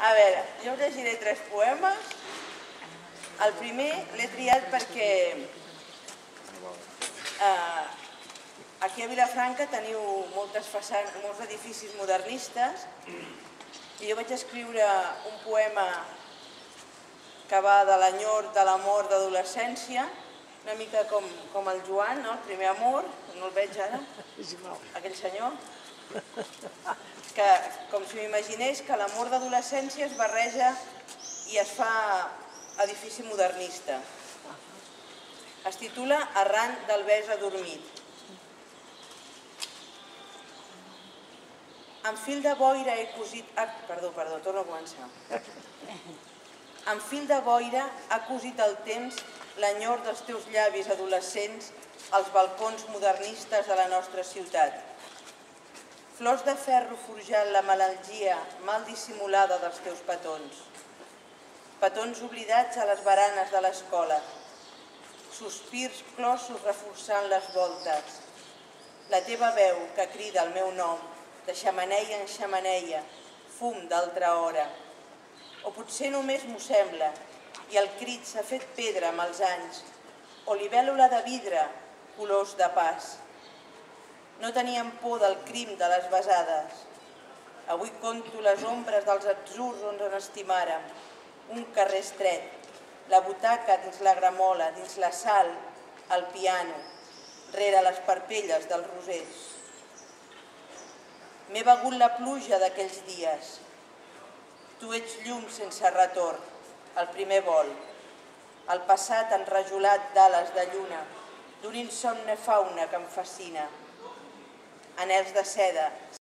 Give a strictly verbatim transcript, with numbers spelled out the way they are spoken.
A veure, jo us llegiré tres poemes. El primer l'he triat perquè aquí a Vilafranca teniu molts edificis modernistes i jo vaig escriure un poema que va de l'enyor, de l'amor, d'adolescència, una mica com el Joan, el primer amor, no el veig ara, aquell senyor, que com si m'imaginés que l'amor d'adolescència es barreja i es fa edifici modernista. Es titula Arran del bes adormit. En fil de boira he cosit... Perdó, perdó, torno a començar. En fil de boira ha cosit el temps l'enyor dels teus llavis adolescents als balcons modernistes de la nostra ciutat. Flors de ferro forjant la melangia mal dissimulada dels teus petons. Petons oblidats a les baranes de l'escola. Sospirs closos reforçant les voltes. La teva veu que crida el meu nom, de xamaneia en xamaneia, fum d'altra hora. O potser només m'ho sembla, i el crit s'ha fet pedra amb els anys, o libèl·lula de vidre, colors de pas. No teníem por del crim de les besades. Avui conto les ombres dels atzurs on ens estimàrem, un carrer estret, la butaca dins la gramola, dins la sal, el piano, rere les parpelles dels rosers. M'he begut la pluja d'aquells dies. Tu ets llum sense retorn, el primer vol, el passat enrajolat d'ales de lluna, d'un insomne fauna que em fascina. Anels de seda,